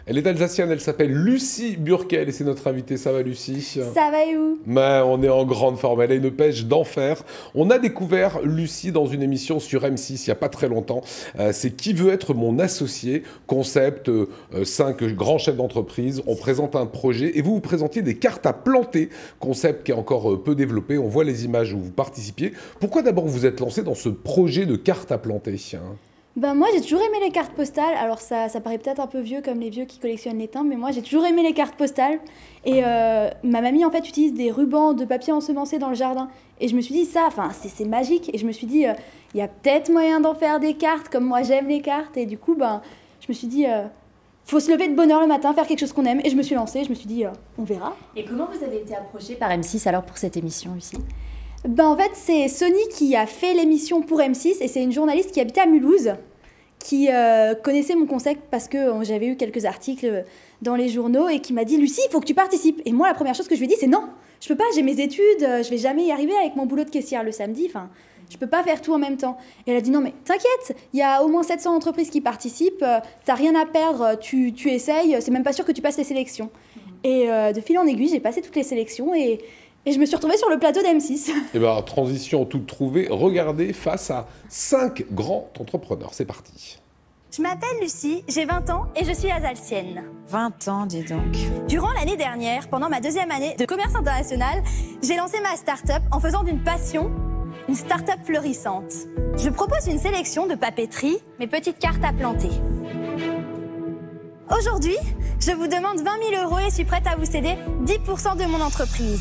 Elle est alsacienne, elle s'appelle Lucie Burkel et c'est notre invitée. Ça va, Lucie? Ça va et où? Mais on est en grande forme, elle a une pêche d'enfer. On a découvert Lucie dans une émission sur M6 il n'y a pas très longtemps. C'est Qui veut être mon associé? Concept, 5 grands chefs d'entreprise. On présente un projet et vous présentiez des cartes à planter. Concept qui est encore peu développé. On voit les images où vous participiez. Pourquoi d'abord vous êtes lancé dans ce projet de cartes à planter? Ben moi j'ai toujours aimé les cartes postales, alors ça paraît peut-être un peu vieux comme les vieux qui collectionnent les timbres, mais moi j'ai toujours aimé les cartes postales et ma mamie en fait utilise des rubans de papier ensemencé dans le jardin et je me suis dit ça, enfin c'est magique et je me suis dit il y a peut-être moyen d'en faire des cartes comme moi j'aime les cartes et du coup ben je me suis dit faut se lever de bonne heure le matin, faire quelque chose qu'on aime et je me suis lancée, je me suis dit on verra. Et comment vous avez été approchée par M6 alors pour cette émission, Lucie? Ben en fait c'est Sony qui a fait l'émission pour M6 et c'est une journaliste qui habitait à Mulhouse qui connaissait mon concept parce que j'avais eu quelques articles dans les journaux et qui m'a dit « Lucie, il faut que tu participes ». Et moi, la première chose que je lui ai dit, c'est « Non, je peux pas, j'ai mes études, je vais jamais y arriver avec mon boulot de caissière le samedi, enfin, je peux pas faire tout en même temps ». Et elle a dit « Non mais t'inquiète, il y a au moins 700 entreprises qui participent, t'as rien à perdre, tu essayes, c'est même pas sûr que tu passes les sélections ». Et de fil en aiguille, j'ai passé toutes les sélections et je me suis retrouvée sur le plateau d'M6. Et bien, transition toute trouvée, regardez face à 5 grands entrepreneurs. C'est parti. Je m'appelle Lucie, j'ai 20 ans et je suis alsacienne. 20 ans, dis donc. Durant l'année dernière, pendant ma 2e année de commerce international, j'ai lancé ma start-up en faisant d'une passion une start-up florissante. Je propose une sélection de papeterie, mes petites cartes à planter. Aujourd'hui, je vous demande 20 000 € et suis prête à vous céder 10% de mon entreprise.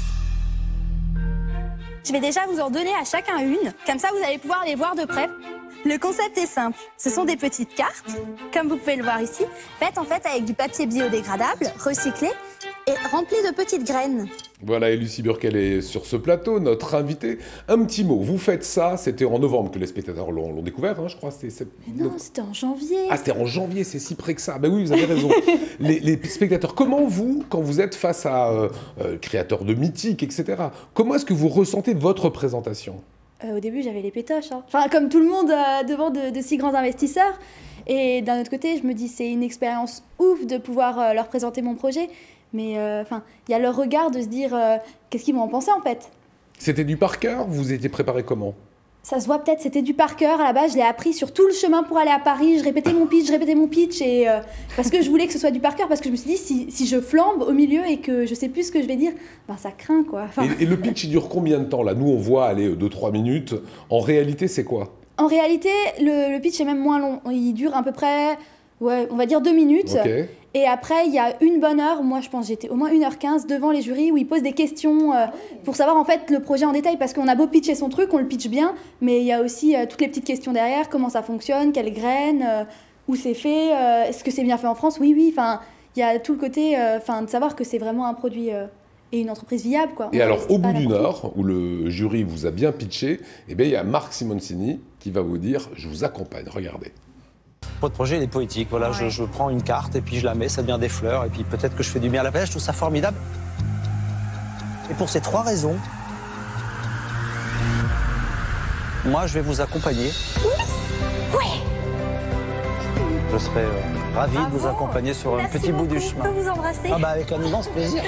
Je vais déjà vous en donner à chacun une, comme ça vous allez pouvoir les voir de près. Le concept est simple, ce sont des petites cartes, comme vous pouvez le voir ici, faites en fait avec du papier biodégradable, recyclé et rempli de petites graines. Voilà, et Lucie Burkel est sur ce plateau, notre invitée. Un petit mot, vous faites ça, c'était en novembre que les spectateurs l'ont découvert, hein, je crois. Non, c'était en janvier. Ah, c'était en janvier, c'est si près que ça. Ben oui, vous avez raison. les spectateurs, comment vous, quand vous êtes face à créateurs de mythiques, etc., comment est-ce que vous ressentez votre présentation? Au début, j'avais les pétoches. Hein. Enfin, comme tout le monde devant de si grands investisseurs. Et d'un autre côté, je me dis, c'est une expérience ouf de pouvoir leur présenter mon projet. Mais enfin, il y a leur regard de se dire, qu'est-ce qu'ils vont en penser en fait? C'était du par cœur? Vous étiez préparé comment? Ça se voit peut-être, c'était du par cœur. À la base, je l'ai appris sur tout le chemin pour aller à Paris. Je répétais mon pitch, et parce que je voulais que ce soit du par cœur, parce que je me suis dit, si je flambe au milieu et que je sais plus ce que je vais dire, ben ça craint quoi. Enfin... Et le pitch, il dure combien de temps là? Nous, on voit aller 2-3 minutes. En réalité, c'est quoi? En réalité, le pitch est même moins long. Il dure à peu près, ouais, on va dire 2 minutes. Okay. Et après, il y a une bonne heure, moi je pense j'étais au moins 1h15 devant les jurys où ils posent des questions pour savoir en fait le projet en détail, parce qu'on a beau pitcher son truc, on le pitch bien, mais il y a aussi toutes les petites questions derrière, comment ça fonctionne, quelles graines, où c'est fait, est-ce que c'est bien fait en France? Oui, enfin, il y a tout le côté de savoir que c'est vraiment un produit et une entreprise viable, quoi. Et alors, au bout d'une heure, où le jury vous a bien pitché, eh bien, il y a Marc Simoncini qui va vous dire « Je vous accompagne, regardez ». Votre projet, il est poétique. Voilà, ouais. je prends une carte et puis je la mets, ça devient des fleurs. Et puis peut-être que je fais du bien à la planète, je trouve ça formidable. Et pour ces 3 raisons, moi, je vais vous accompagner. Oui. Je serai ravi de vous accompagner sur un petit bout du chemin. Je peux vous embrasser? Ah bah avec un immense plaisir.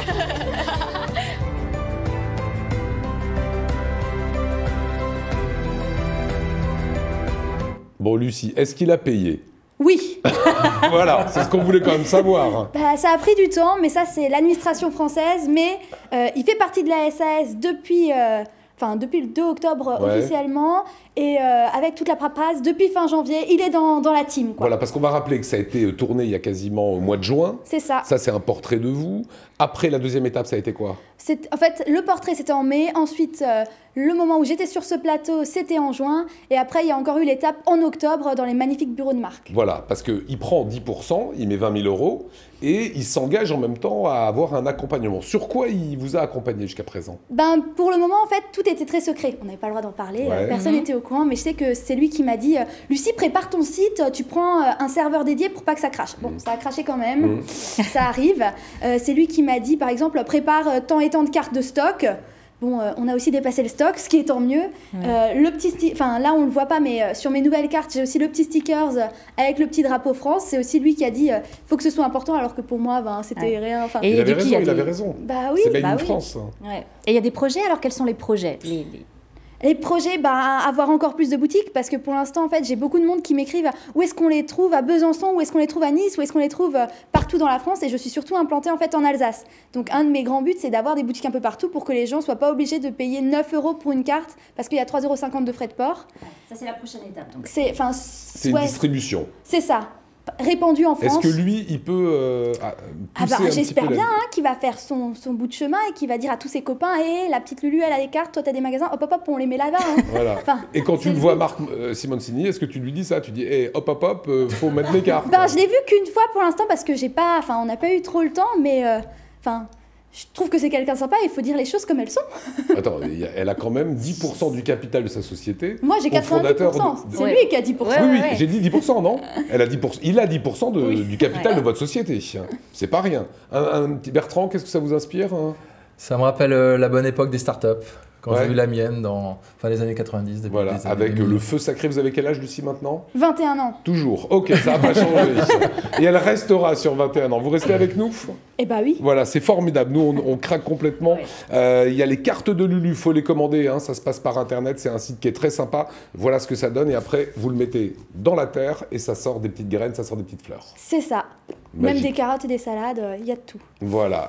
Bon, Lucie, est-ce qu'il a payé? Oui. Voilà, c'est ce qu'on voulait quand même savoir. Bah, ça a pris du temps, mais ça, c'est l'administration française. Mais il fait partie de la SAS depuis le 2 octobre officiellement. Et avec toute la paperasse, depuis fin janvier, il est dans la team, quoi. Voilà, parce qu'on va rappeler que ça a été tourné il y a quasiment au mois de juin. C'est ça. Ça, c'est un portrait de vous. Après, la deuxième étape, ça a été quoi? En fait, le portrait, c'était en mai. Ensuite, le moment où j'étais sur ce plateau, c'était en juin. Et après, il y a encore eu l'étape en octobre dans les magnifiques bureaux de marque. Voilà, parce qu'il prend 10%, il met 20 000 € et il s'engage en même temps à avoir un accompagnement. Sur quoi il vous a accompagné jusqu'à présent? Ben, pour le moment, en fait, tout était très secret. On n'avait pas le droit d'en parler, personne n'était au courant. Mais je sais que c'est lui qui m'a dit « Lucie, prépare ton site, tu prends un serveur dédié pour pas que ça crache. » Bon, ça a craché quand même, ça arrive. C'est lui qui m'a dit, par exemple, prépare tant et tant de cartes de stock. Bon, on a aussi dépassé le stock, ce qui est tant mieux. Le petit enfin là on le voit pas, mais sur mes nouvelles cartes, j'ai aussi le petit stickers avec le petit drapeau France. C'est aussi lui qui a dit faut que ce soit important, alors que pour moi, c'était rien. Enfin, Et il avait du coup, raison, il avait raison. Bah oui, c'est Made bah in oui. France. Ouais. Et il y a des projets, alors quels sont les projets Les projets, avoir encore plus de boutiques, parce que pour l'instant, en fait, j'ai beaucoup de monde qui m'écrivent où est-ce qu'on les trouve à Besançon, où est-ce qu'on les trouve à Nice, où est-ce qu'on les trouve partout dans la France, et je suis surtout implantée en fait en Alsace. Donc un de mes grands buts, c'est d'avoir des boutiques un peu partout pour que les gens soient pas obligés de payer 9 € pour une carte, parce qu'il y a 3,50 € de frais de port. Ça, c'est la prochaine étape. Donc. C'est une distribution. C'est ça. Répandu en France. Est-ce que lui, il peut pousser un petit j'espère peu bien qu'il va faire son bout de chemin et qu'il va dire à tous ses copains la petite Lulu, elle a des cartes, toi t'as des magasins, hop hop hop, on les met là-bas. Hein. Voilà. Enfin, et quand tu le vois, Marc Simoncini, est-ce que tu lui dis ça? Tu dis hop hop hop, faut mettre mes cartes. Je l'ai vu qu'une fois pour l'instant parce que on n'a pas eu trop le temps, mais je trouve que c'est quelqu'un de sympa et il faut dire les choses comme elles sont. Attends, elle a quand même 10% du capital de sa société. Moi j'ai 90%, c'est lui qui a 10%. Oui, j'ai dit 10%, non? Elle a 10%. Il a 10% du capital de votre société. C'est pas rien. Un petit Bertrand, qu'est-ce que ça vous inspire? Ça me rappelle la bonne époque des startups, quand j'ai eu la mienne dans les années 90. Début Voilà, des années avec 2000. le feu sacré. Vous avez quel âge, Lucie, maintenant? 21 ans. Toujours. Ok, ça n'a pas changé. Et elle restera sur 21 ans. Vous restez avec nous? Eh bah oui. Voilà, c'est formidable. Nous, on craque complètement. Il y a les cartes de Lulu, il faut les commander. Hein. Ça se passe par Internet. C'est un site qui est très sympa. Voilà ce que ça donne. Et après, vous le mettez dans la terre et ça sort des petites graines, ça sort des petites fleurs. C'est ça. Magique. Même des carottes et des salades, il y a de tout. Voilà.